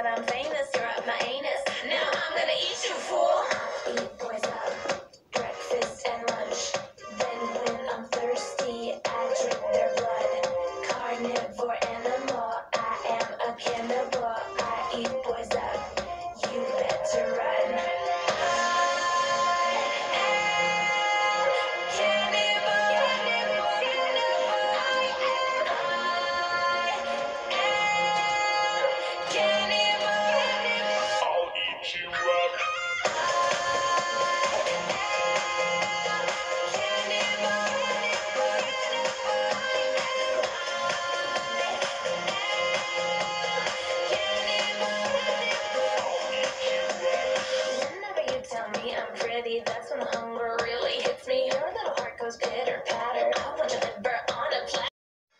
I'm famous, you're up my anus. Now I'm gonna eat you, fool. Eat boys up, breakfast and lunch. Then when I'm thirsty, I drink their blood. Carnivore animal, I am a cannibal. I eat boys up, you better run. That's when the hunger really hits me. Your little heart goes pitter patter. I want your liver on a platter.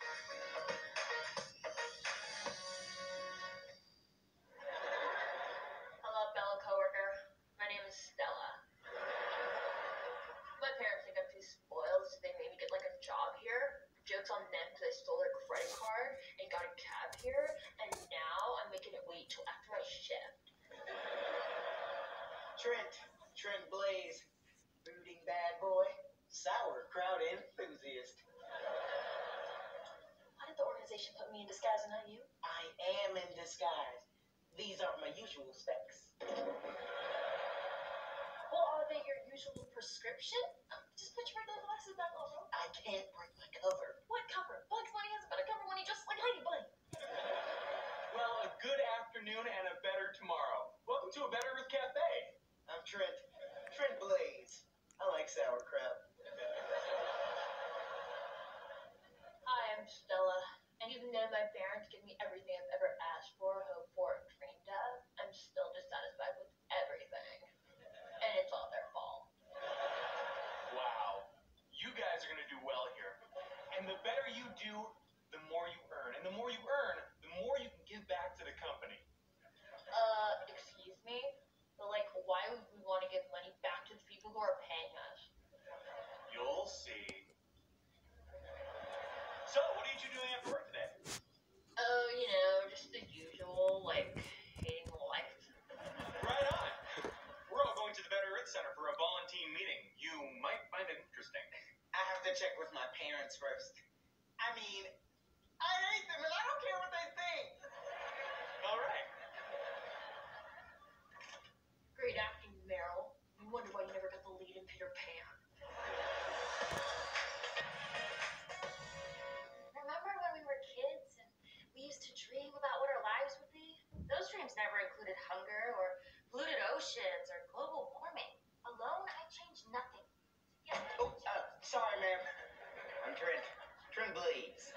Hello, fellow coworker. My name is Stella. My parents think I'm too spoiled, so they made me get like a job here. Joke's on them because I stole their credit card and got a cab here, and now I'm making it wait till after my shift. Trent Blaze, brooding bad boy, sauerkraut enthusiast. Why did the organization put me in disguise and not you? I am in disguise. These aren't my usual specs. Well, are they your usual prescription? Just put your regular glasses back on. I can't break my cover. What cover? Bugs Bunny has a better cover when he just like Lady Bunny. Well, a good afternoon and a better tomorrow. Welcome to A Better Earth Cafe. I'm Trent Blaze. I like sauerkraut. Hi, I'm Stella. And even though my parents give me everything I've ever asked for, hoped for, and dreamed of, I'm still dissatisfied with everything. And it's all their fault. Wow. You guys are going to do well here. And the better you do, the more you earn. And the more you earn, the more you can give back to the company. Excuse me? But, like, why would we want to give money back to the people who are paying us? You'll see. So, what are you two doing after work today? Oh, you know, just the usual, like, hating life. Right on. We're all going to the Better Earth Center for a volunteer meeting. You might find it interesting. I have to check with my parents first. I mean, I hate them and I don't care what they think. All right. Great acting, Meryl. I wonder why you never got the lead in Peter Pan. Remember when we were kids and we used to dream about what our lives would be? Those dreams never included hunger or polluted oceans or global warming. Alone, I changed nothing. Yeah. Oh, sorry, ma'am. I'm Trent Blaze.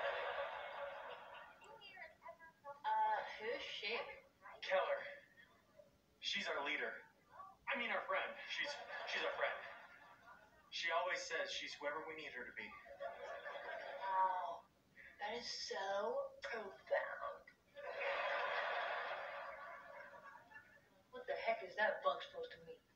Who's she? Keller. She's our leader. I mean our friend. She's our friend. She always says she's whoever we need her to be. Wow. That is so profound. What the heck is that bug supposed to mean?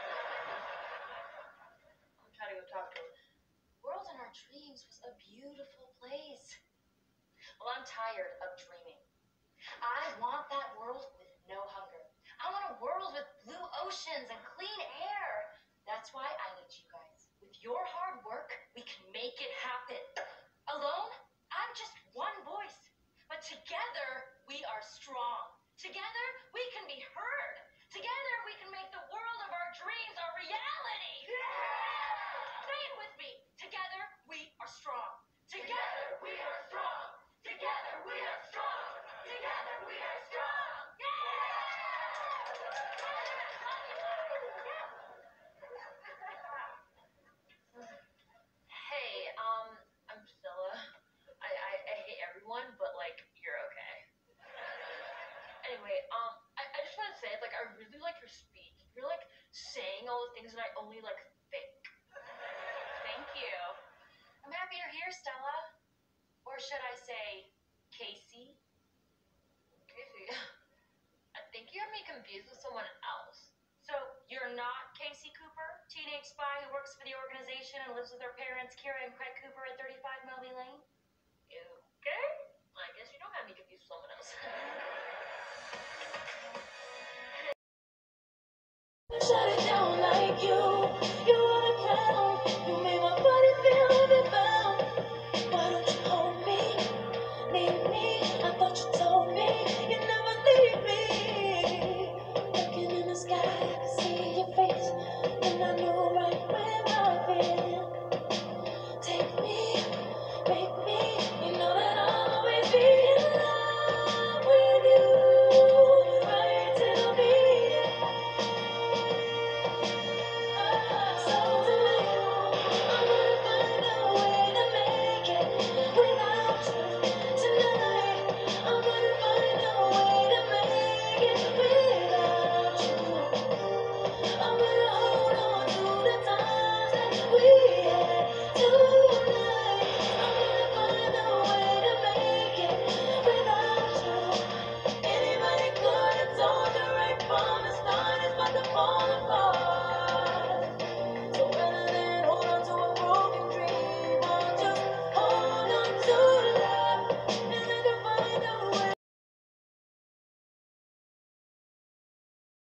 I'm trying to go talk to her. World in Our Dreams was a beautiful place. Well, I'm tired of dreaming. I want that world with no hunger. I want a world with blue oceans and clean air. That's why I need you guys. With your hard work, we can make it happen. Alone, I'm just one voice. But together, we are strong. Together, we can be heard. Together, we can make the world of our dreams a reality. Yeah! Say it with me. Together, we are strong. Together, we are strong. Together, we are strong. Together, we are strong. Hey, I'm Stella. I hate everyone, but like, you're okay. Anyway, I just want to say, like, I really like your speech. You're like saying all the things that I only like think. Thank you. I'm happy you're here, Stella. Or should I say, Casey? Casey. I think you have me confused with someone else. So, you're not Casey Cooper, teenage spy who works for the organization and lives with her parents, Kira and Craig Cooper, at 35 Melby Lane? Okay. I guess you don't have me confused with someone else. You